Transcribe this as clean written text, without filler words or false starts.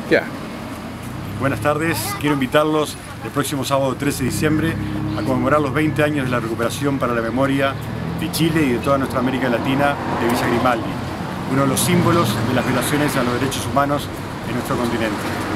Ya. Buenas tardes, quiero invitarlos el próximo sábado 13 de diciembre a conmemorar los 20 años de la recuperación para la memoria de Chile y de toda nuestra América Latina de Villa Grimaldi, uno de los símbolos de las violaciones a los derechos humanos en nuestro continente.